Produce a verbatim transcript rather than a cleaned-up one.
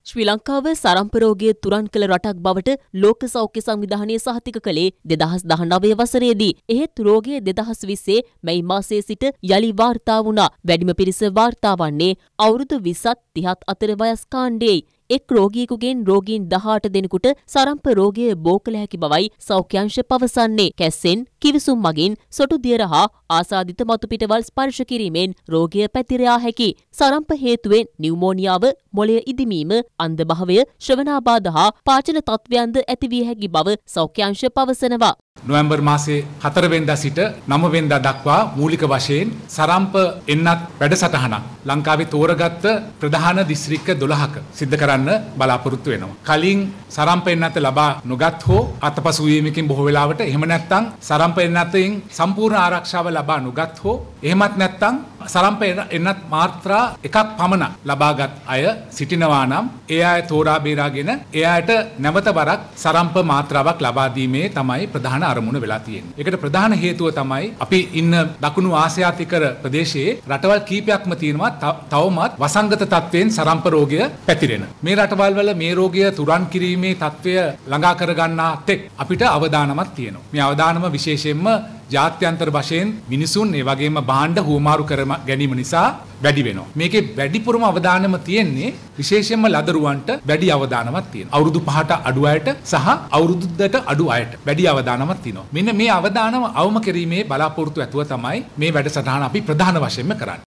ශ්‍රී ලංකාව සරම්ප රෝගය තුරන් කළ රටක් බවට ලෝක සෞඛ්‍ය සංවිධානය සහතික කළේ දෙදහස් දහනවය වසරේදී. එහෙත් රෝගය දෙදහස් විස්සේ මැයි මාසයේ සිට යළි වාර්තා වුණා. වැඩිම පිරිස වාර්තා වන්නේ අවුරුදු විස්සත් තිහත් අතර වයස් කාණ්ඩයේයි. එක් රෝගියෙකුගෙන් රෝගීන් දහඅට දෙනෙකුට සරම්ප රෝගය බෝ කළ හැකි බවයි සෞඛ්‍ය අංශ පවසන්නේ. කැස්සෙන්, කිවිසුම් මගින්, සොටු දියර හා ආසාදිත මතු පිටවල් ස්පර්ශ කිරීමෙන් රෝගය පැතිර යා හැකි. සරම්ප හේතුවෙන් නියුමෝනියාව, මොළය ඉදිමීම, අන්ධභාවය, ශ්‍රවණාබාධ හා පාචන තත්ත්වයන්ද ඇතිවිය හැකි බව සෞඛ්‍ය අංශ පවසනවා. නොවැම්බර් මාසේ හතර වෙනිදා සිට නව වෙනිදා දක්වා මූලික වශයෙන් සරම්ප එන්නත් වැඩසටහනක් ලංකාවේ තෝරගත්ත ප්‍රධාන දිස්ත්‍රික්ක දොළහක සිද්ධ කරන්න බලාපොරොත්තු වෙනවා. කලින් සරම්ප එන්නත් ලබා නොගත් හෝ අතපසු වීමකින් බොහෝ වෙලාවට එහෙම නැත්නම් සරම්ප එන්නතෙන් සම්පූර්ණ ආරක්ෂාව ලබා නොගත් හෝ එහෙමත් නැත්නම් සරම්ප එන්නත් මාත්‍රා එකක් පමණ ලබාගත් අය සිටිනවා නම් ඒ අය තෝරා බේරාගෙන ඒ අයට නැවත වරක් සරම්ප මාත්‍රාවක් ලබා දීමේ තමයි ප්‍රධාන අරමුණ වෙලා තියෙන්නේ. ඒකට ප්‍රධාන හේතුව තමයි අපි ඉන්න දකුණු ආසියාතිකර ප්‍රදේශයේ රටවල් කීපයක්ම තියෙනවා තවමත් වසංගත තත්වයෙන් සරම්ප රෝගය පැතිරෙන. මේ රටවල් වල මේ රෝගය තුරන් කිරීමේ තත්වය ළඟා කර ගන්නා තෙක් අපිට අවදානමක් තියෙනවා. මේ අවදානම විශේෂයෙන්ම ජාත්‍යන්තර වශයෙන් මිනිසුන් ඒ වගේම භාණ්ඩ හුවමාරු කර ගැනීම නිසා වැඩි වෙනවා. මේකේ වැඩිපුරම අවදානම තියෙන්නේ විශේෂයෙන්ම ලදරුවන්ට වැඩි අවදානමක් තියෙනවා. අවුරුදු පහට අඩු අයට සහ අවුරුද්දට අඩු අයට වැඩි අවදානමක් තියෙනවා. මෙන්න මේ අවදානම අවම කිරීමේ බලාපොරොත්තු ඇතුව තමයි මේ වැඩසටහන අපි ප්‍රධාන වශයෙන්ම කරන්නේ.